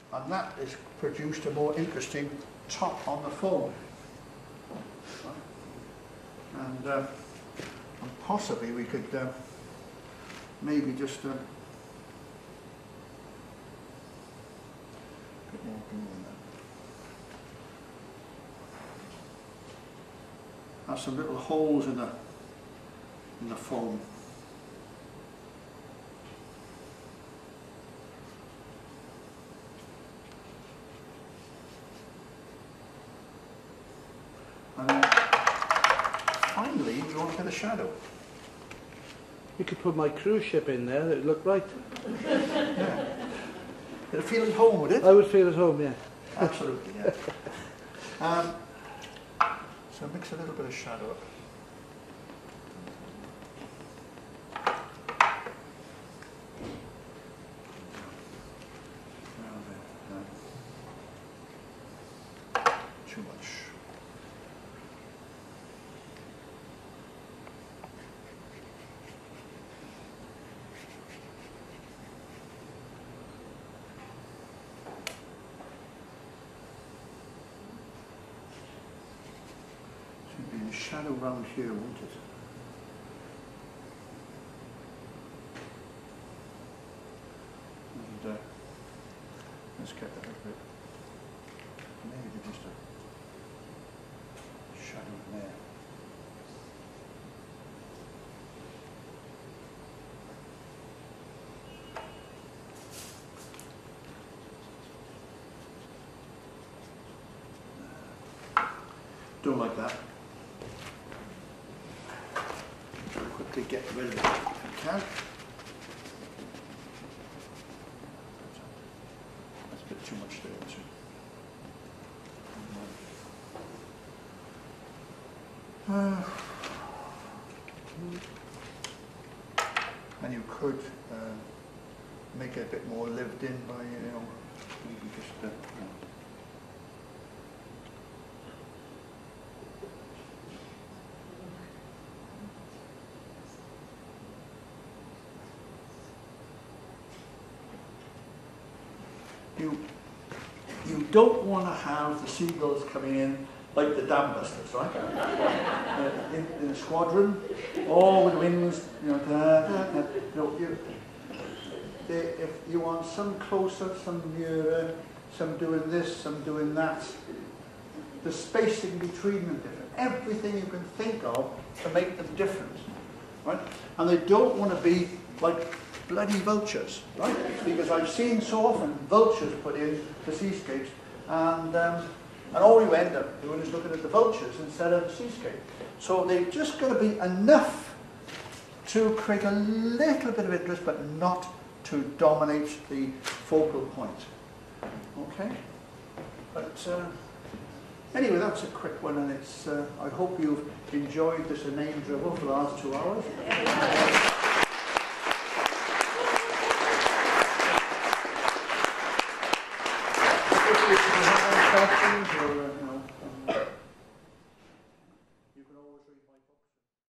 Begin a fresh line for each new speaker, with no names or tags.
and that has produced a more interesting top on the foam. And possibly we could maybe just bit more glue in there. Have some little holes in the foam. And then finally draw a bit of shadow.
You could put my cruise ship in there, it would look right.
Yeah. It'll feel at home, would it?
I would feel at home, yeah.
Absolutely, yeah. So mix a little bit of shadow up. Too much. Should be a shadow round here, won't it? And let's get a little bit, maybe just a shadow in there. Don't like that. Quickly get rid of it if you can. That's a bit too much there too. And you could make it a bit more lived in by, you know, maybe just you know. You don't want to have the seagulls coming in like the dam busters, right? In a squadron, all with wings, you know, if you want some closer, some nearer, some doing this, some doing that, the spacing between them different, everything you can think of to make them different, right? And they don't want to be like bloody vultures, right? Because I've seen so often vultures put in the seascapes, and all you end up doing is looking at the vultures instead of the seascape. So they've just got to be enough to create a little bit of interest, but not to dominate the focal point. Okay? But anyway, that's a quick one, and it's. I hope you've enjoyed this inane dribble for the last 2 hours.